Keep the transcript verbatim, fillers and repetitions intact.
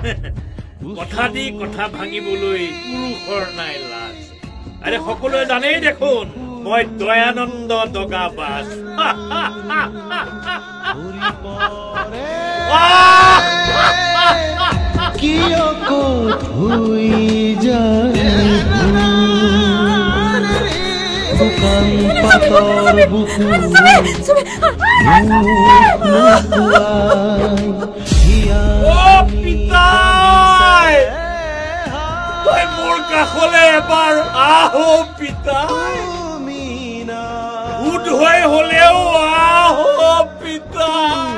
কথা দি কথা ভাঙিবলৈ পুৰুষৰ নাই লাজ আৰে সকলোৱে জানেই দেখোন মই দয়ানন্দ দগাবাজ কিয় ক'ত হৈ যায় শুকান পাতৰ বুকু পিতাই তই মোৰ কাষলৈ এবাৰ আহো পিতাই ভূত হৈ হলেও আহো পিতাই